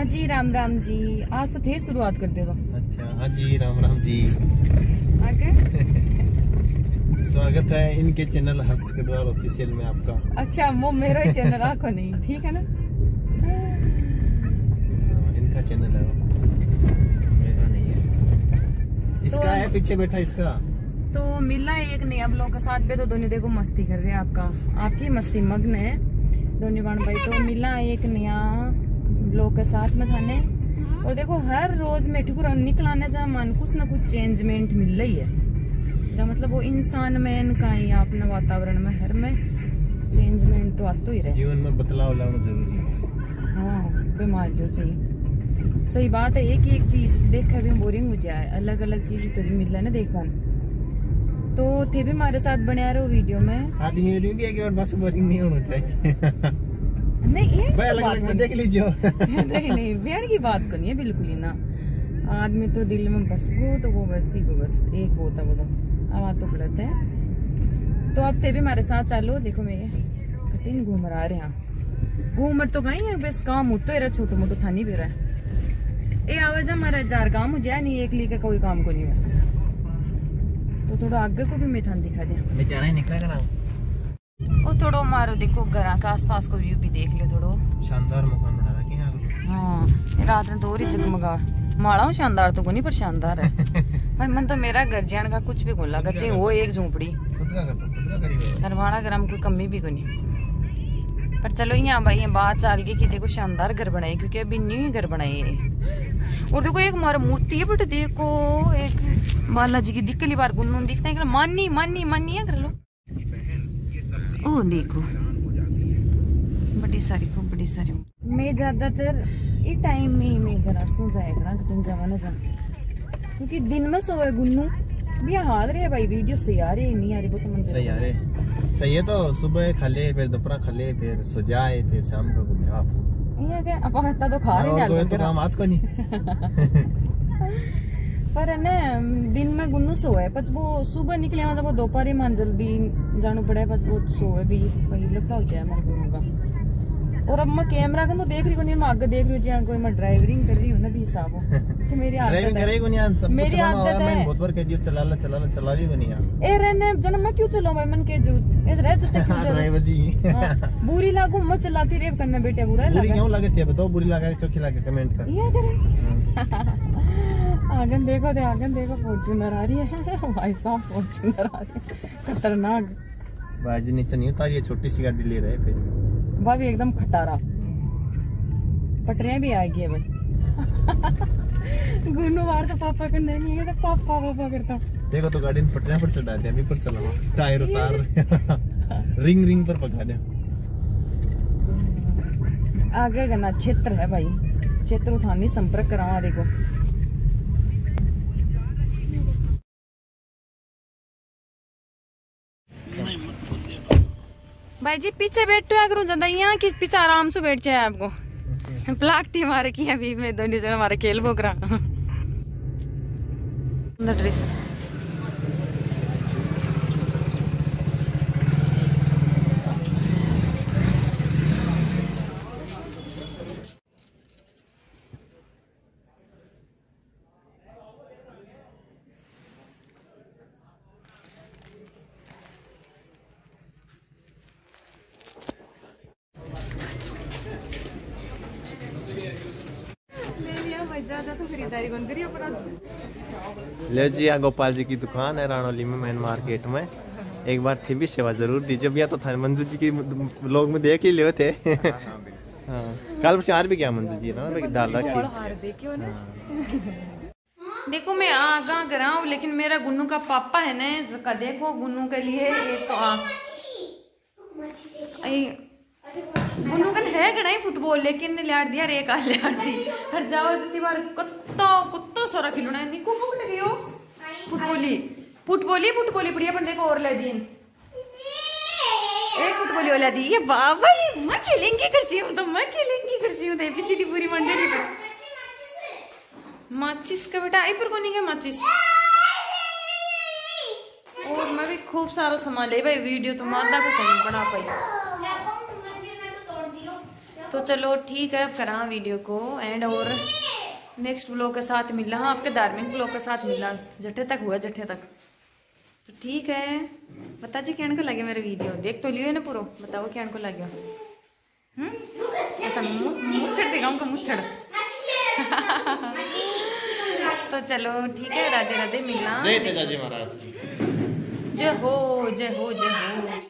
जी राम राम जी। आज तो थे शुरुआत कर दे तो। अच्छा हाँ जी राम राम जी। आगे स्वागत है इनके चैनल हर्ष गढ़वाल ऑफिशियल में आपका। अच्छा वो मेरा ही चैनल आखो नहीं, ठीक है ना। इनका चैनल है मेरा नहीं है। इसका तो, है पीछे बैठा इसका। तो मिला एक नहीं अब लोगों के साथ भी तो दोनों देखो मस्ती कर रहे हैं, आपकी मस्ती मग्न है दोनों बाण भाई। तो मिला एक नया लोग के साथ में थाने और देखो हर रोज में ठिकुर निकलाने जा मन कुछ ना कुछ चेंजमेंट मिल रही है। जो मतलब वो इंसान में इनका ही अपने वातावरण में हर में चेंजमेंट तो आता ही रहे। जीवन में बदलाव लाना जरूरी है। हाँ बीमारियों चाहिए, सही बात है। एक ही एक चीज देखकर भी बोरिंग हो जाए, अलग अलग चीज तो मिल रहा है ना देखने। तो थे भी हमारे साथ बने रहे वीडियो में। आदमी भी एक बार बस बोरिंग नहीं होना चाहिए। नहीं अलग अलग देख लीजिए। नहीं बहन की बात करनी है बिल्कुल ही ना। आदमी तो दिल में बस गो तो वो बस ही को बस एक होता वो तो आवाज तो गलत है। तो अब थे भी हमारे साथ चालो। देखो मैं कटिंग घूम रहा हैं घूमर तो कहीं है बस काम उठो रहा छोटो मोटो था नहीं भी रहा है। आवाज हमारा जार काम हो जाए नहीं एक ली का कोई काम को नहीं है। तो थोड़ा आगे को भी मैं थान दिखा दिया निकला करा ओ थोड़ो मारो देखो घर के आसपास को व्यू भी देख ले। थोड़ो शानदार मकान बना रखा है। हाँ रात में तो और ही जगमगा माला शानदार तो नहीं पर शानदार है। भाई मन तो मेरा घर जान का कुछ भी को लगा चाहिए वो एक झोपड़ी हरवाड़ा ग्राम कोई कमी भी को नहीं। पर चलो यहाँ भाई ये बात चाल गई कि देखो शानदार घर बनाए क्योंकि अभी न्यू ही घर बनाए है। और देखो एक हमारा मूर्ति है बट देखो एक बालाजी की दिक्कली बार गुन्नू दिखता है मानी मानी मानी है कर लो। ओ देखो बड़ी सारी खूब बड़ी सारी। मैं ज्यादातर इस टाइम में ही मैं घर सो जाया करा घटन जावा ना जा क्योंकि दिन में सोए गुन्नू भी हाल रहे भाई। वीडियो सही आ रही नहीं आ रही वो तो मन सही आ रहे सही है। तो सुबह खा ले फिर दोपहर खा ले फिर सो जाए फिर शाम को घूमे आप ये क्या अपन इतना तो खा रहे तो काम आत को नहीं। पर है ना दिन में गुन्नू सोए बस वो सुबह निकले जब दोपहर मान जल्दी जाना पड़े बस वो सोए भी पहले लफड़ा हो जाए हमारे गुन्नू का। और अब मैं कैमरा का तो देख रही हूँ मैं आगे देख रही हूँ कोई मैं ड्राइवरिंग कर रही हूँ ना भी हिसाब कि मेरी आदत है। मेरी आदत है बहुत बार कह दियो चला भी बनी यार ए रहने जन मैं क्यों चलाऊं भाई मन के जरूरत इधर है जते क्यों ड्राइवर जी बुरी लागू मत चलाती रेव करना बेटा बुरा लगा क्यों लगे थे बताओ बुरी लगा के चौकी लगा कमेंट कर ये करे। आगन देखो फॉर्च्यूनर आ रही है भाई साहब फॉर्च्यूनर आ रही है खतरनाक। बाजी नीचे नहीं उतारी छोटी सी गाड़ी ले रहे फिर भाभी एकदम खटारा पटरियां भी आ गई है भाई। गुन्नू बार तो पापा करने नहीं है तो पापा करता। देखो तो गाड़ी पटरियां पर चढ़ा दिया अभी पर चला टायर उतार रिंग पर पका दिया। आगे करना क्षेत्र है भाई क्षेत्र उठानी संपर्क करा देखो। भाई जी पीछे बैठो अगर ज्यादा यहाँ की पीछे आराम से बैठ जाए आपको प्लाकती मारे की अभी मैं दोनों जन हमारे खेल बोकरा ड्रेस। ले जी यहाँ गोपाल जी की दुकान है रानौली में मेन मार्केट में। एक बार थी भी सेवा जरूर दीजिए भैया तो था मंजू जी की लोग में देख ही ले थे। हाँ कल चार भी क्या मंजू जी ना डाल रखी। देखो मैं आगा कराऊं लेकिन मेरा गुन्नू का पापा है ना देखो गुन्नू के लिए एक तो गुन्नू कन है कढ़ाई फुटबॉल लेकिन लाड़ दिया रे का लाड़ दी हर जाओ जितनी बार कुत्तो सारा खिलौना है निको फुट गयो फुटबॉली बढ़िया पर देखो और ले दिन एक फुटबॉली वाला दी ये बाबा ये मैं खेलेंगी करसी हूं तो मैं खेलेंगी करसी हूं एबीसीडी पूरी मंडली पर माचिस का बेटा आई पर कोनी के माचिस। और मैं भी खूब सारा सामान ले भाई वीडियो तो मादा को कहीं बना पाई तो चलो ठीक है, अब करा वीडियो को एंड और नेक्स्ट ब्लॉग के साथ मिलना। हाँ, आपके धार्मिक ब्लॉग के साथ मिलना, जठे तक हुआ जठे तक। तो ठीक है, बता जी क्या को लगे मेरे वीडियो, देख तो लियो ना पूरा, बताओ क्या को लगे। मुच्छड़ दिखाऊंगा, मुच्छड़। तो चलो ठीक है, राधे राधे, मिलना। जय तेजाजी महाराज की जय हो, जय हो, जय हो।